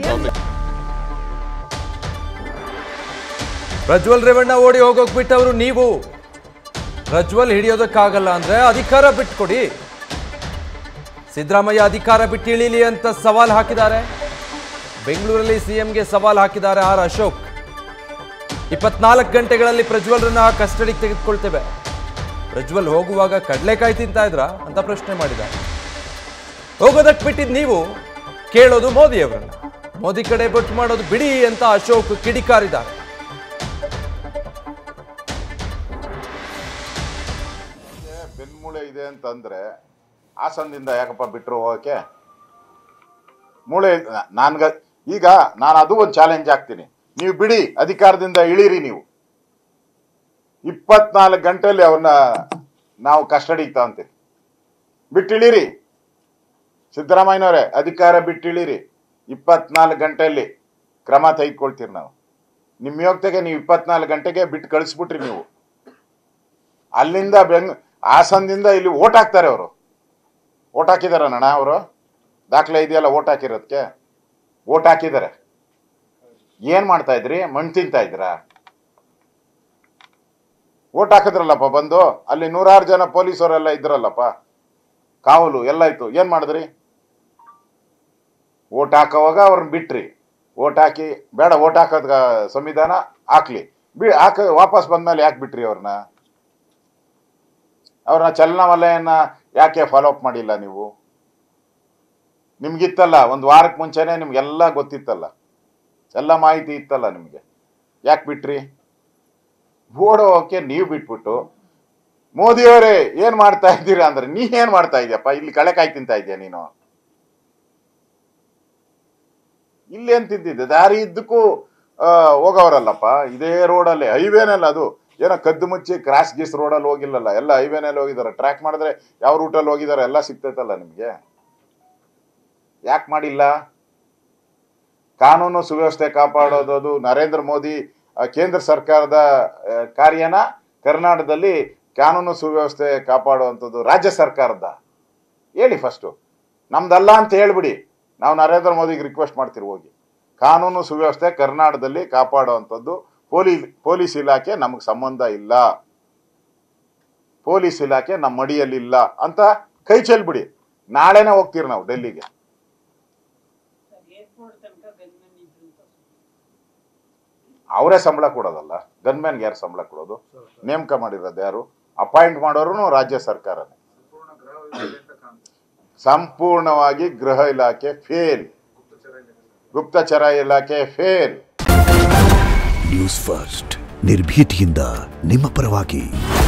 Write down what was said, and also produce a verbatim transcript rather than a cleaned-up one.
ಪ್ರಜ್ವಲ್ ರೇವಣ್ಣ ಓಡಿ ಹೋಗೋಕ್ ಬಿಟ್ಟವರು ನೀವು. ಪ್ರಜ್ವಲ್ ಹಿಡಿಯೋದಕ್ಕಾಗಲ್ಲ ಅಂದ್ರೆ ಅಧಿಕಾರ ಬಿಟ್ಕೊಡಿ. ಸಿದ್ದರಾಮಯ್ಯ ಅಧಿಕಾರ ಬಿಟ್ಟು ಇಳಿಲಿ ಅಂತ ಸವಾಲ್ ಹಾಕಿದ್ದಾರೆ. ಬೆಂಗಳೂರಲ್ಲಿ ಸಿಎಂಗೆ ಸವಾಲ್ ಹಾಕಿದ್ದಾರೆ ಆರ್ ಅಶೋಕ್. ಇಪ್ಪತ್ನಾಲ್ಕು ಗಂಟೆಗಳಲ್ಲಿ ಪ್ರಜ್ವಲ್ರನ್ನ ಕಸ್ಟಡಿಗೆ ತೆಗೆದುಕೊಳ್ತೇವೆ. ಪ್ರಜ್ವಲ್ ಹೋಗುವಾಗ ಕಡಲೆಕಾಯಿ ತಿಂತಾ ಇದ್ರ ಅಂತ ಪ್ರಶ್ನೆ ಮಾಡಿದ್ದಾರೆ. ಹೋಗೋದಕ್ಕೆ ಬಿಟ್ಟಿದ್ ನೀವು, ಕೇಳೋದು ಮೋದಿಯವರನ್ನ. ಮೋದಿ ಕಡೆ ಬೊಟ್ಟು ಮಾಡೋದು ಬಿಡಿ ಅಂತ ಅಶೋಕ್ ಕಿಡಿಕಾರಿದ್ದಾರೆ. ಬೆನ್ಮೂಳೆ ಇದೆ ಅಂತಂದ್ರೆ ಹಾಸನದಿಂದ ಯಾಕಪ್ಪ ಬಿಟ್ಟರು ಹೋಗಕ್ಕೆ? ಮೂಳೆ ನನ್ಗ ಈಗ ನಾನು ಅದು ಒಂದು ಚಾಲೆಂಜ್ ಆಗ್ತೀನಿ. ನೀವು ಬಿಡಿ, ಅಧಿಕಾರದಿಂದ ಇಳೀರಿ. ನೀವು ಇಪ್ಪತ್ನಾಲ್ಕು ಗಂಟೆಯಲ್ಲಿ ಅವನ್ನ ನಾವು ಕಸ್ಟಡಿಗೆ ತಗೊಂತೀವಿ. ಬಿಟ್ಟಿಳಿರಿ ಸಿದ್ದರಾಮಯ್ಯನವರೇ, ಅಧಿಕಾರ ಬಿಟ್ಟಿಳಿರಿ. ಇಪ್ಪತ್ನಾಲ್ಕು ಗಂಟೆಯಲ್ಲಿ ಕ್ರಮ ತೆಗೆದುಕೊಳ್ತೀರಿ. ನಾವು ನಿಮ್ಮ ಯೋಗ್ಯತೆಗೆ ನೀವು ಇಪ್ಪತ್ನಾಲ್ಕು ಗಂಟೆಗೆ ಬಿಟ್ಟು ಕಳಿಸ್ಬಿಟ್ರಿ. ನೀವು ಅಲ್ಲಿಂದ ಬೆಂಗ್ ಹಾಸನದಿಂದ ಇಲ್ಲಿ ಓಟ್ ಹಾಕ್ತಾರೆ. ಅವರು ಓಟ್ ಹಾಕಿದಾರ ನಣ ಅವರು ದಾಖಲೆ ಇದೆಯಲ್ಲ ಓಟ್ ಹಾಕಿರೋದಕ್ಕೆ. ಓಟ್ ಹಾಕಿದ್ದಾರೆ. ಏನ್ ಮಾಡ್ತಾ ಇದ್ರಿ? ಮಣ್ಣು ತಿಂತಾ ಇದ್ರ? ಓಟ್ ಹಾಕಿದ್ರಲ್ಲಪ್ಪ ಬಂದು. ಅಲ್ಲಿ ನೂರಾರು ಜನ ಪೊಲೀಸವರೆಲ್ಲ ಇದ್ರಲ್ಲಪ್ಪ, ಕಾವಲು ಎಲ್ಲ ಇತ್ತು. ಏನ್ ಮಾಡಿದ್ರಿ? ಓಟ್ ಹಾಕೋವಾಗ ಅವ್ರನ್ನ ಬಿಟ್ರಿ. ಓಟ್ ಹಾಕಿ ಬೇಡ, ಓಟ್ ಹಾಕೋದ್ ಸಂವಿಧಾನ ಹಾಕ್ಲಿ ಬಿ ಹಾಕ ವಾಪಸ್ ಬಂದ್ಮೇಲೆ ಯಾಕೆ ಬಿಟ್ರಿ ಅವ್ರನ್ನ? ಅವ್ರನ್ನ ಚಲನವಲಯನ ಯಾಕೆ ಫಾಲೋ ಅಪ್ ಮಾಡಿಲ್ಲ ನೀವು? ನಿಮ್ಗಿತ್ತಲ್ಲ, ಒಂದು ವಾರಕ್ಕೆ ಮುಂಚೆನೆ ನಿಮ್ಗೆಲ್ಲ ಗೊತ್ತಿತ್ತಲ್ಲ, ಎಲ್ಲ ಮಾಹಿತಿ ಇತ್ತಲ್ಲ ನಿಮ್ಗೆ. ಯಾಕೆ ಬಿಟ್ರಿ? ಓಡೋಕೆ ನೀವು ಬಿಟ್ಬಿಟ್ಟು ಮೋದಿಯವರೇ ಏನ್ ಮಾಡ್ತಾ ಇದ್ದೀರಾ ಅಂದ್ರೆ, ನೀ ಏನ್ ಮಾಡ್ತಾ ಇದೀಯಪ್ಪ? ಇಲ್ಲಿ ಕಳೆಕಾಯಿ ತಿಂತಾ ಇದೆಯಾ ನೀನು? ಇಲ್ಲಿ ಏನ್ ತಿಂತಿದ್ದೆ? ದಾರಿ ಇದ್ದಕ್ಕೂ ಹೋಗವರಲ್ಲಪ್ಪ. ಇದೇ ರೋಡಲ್ಲಿ, ಹೈವೇನಲ್ಲಿ. ಅದು ಏನೋ ಕದ್ದು ಮುಚ್ಚಿ ಕ್ರಾಸ್ ಗೀಸ್ ರೋಡಲ್ಲಿ ಹೋಗಿಲ್ಲಲ್ಲ, ಎಲ್ಲ ಹೈವೇನಲ್ಲಿ ಹೋಗಿದ್ದಾರೆ. ಟ್ರ್ಯಾಕ್ ಮಾಡಿದ್ರೆ ಯಾವ ರೂಟಲ್ಲಿ ಹೋಗಿದ್ದಾರೆ ಎಲ್ಲ ಸಿಗ್ತೈತಲ್ಲ ನಿಮ್ಗೆ. ಯಾಕೆ ಮಾಡಿಲ್ಲ? ಕಾನೂನು ಸುವ್ಯವಸ್ಥೆ ಕಾಪಾಡೋದು ನರೇಂದ್ರ ಮೋದಿ ಕೇಂದ್ರ ಸರ್ಕಾರದ ಕಾರ್ಯನ ಕರ್ನಾಟಕದಲ್ಲಿ ಕಾನೂನು ಸುವ್ಯವಸ್ಥೆ ಕಾಪಾಡುವಂಥದ್ದು ರಾಜ್ಯ ಸರ್ಕಾರದ. ಹೇಳಿ ಫಸ್ಟು, ನಮ್ದಲ್ಲ ಅಂತ ಹೇಳ್ಬಿಡಿ. ನಾವು ನರೇಂದ್ರ ಮೋದಿಗೆ ರಿಕ್ವೆಸ್ಟ್ ಮಾಡ್ತೀವಿ, ಹೋಗಿ ಕಾನೂನು ಸುವ್ಯವಸ್ಥೆ ಕರ್ನಾಟಕದಲ್ಲಿ ಕಾಪಾಡುವಂಥದ್ದು ಪೊಲೀಸ್ ಪೊಲೀಸ್ ಇಲಾಖೆ ನಮಗೆ ಸಂಬಂಧ ಇಲ್ಲ, ಪೊಲೀಸ್ ಇಲಾಖೆ ನಮ್ಮ ಮಡಿಯಲ್ಲಿ ಇಲ್ಲ ಅಂತ ಕೈ ಚೆಲ್ಬಿಡಿ. ನಾಳೆನೆ ಹೋಗ್ತೀರಿ ನಾವು ಡೆಲ್ಲಿಗೆ. ಅವರೇ ಸಂಬಳ ಕೊಡೋದಲ್ಲ, ಗನ್ಮ್ಯಾನ್ಗೆ ಯಾರು ಸಂಬಳ ಕೊಡೋದು? ನೇಮಕ ಮಾಡಿರೋದು ಯಾರು? ಅಪಾಯಿಂಟ್ ಮಾಡೋರು ರಾಜ್ಯ ಸರ್ಕಾರನೇ. ಸಂಪೂರ್ಣವಾಗಿ ಗೃಹ ಇಲಾಖೆ ಫೇಲ್, ಗುಪ್ತಚರ ಇಲಾಖೆ ಫೇಲ್. ನ್ಯೂಸ್ ಫಸ್ಟ್, ನಿರ್ಭೀತಿಯಿಂದ ನಿಮ್ಮ ಪರವಾಗಿ.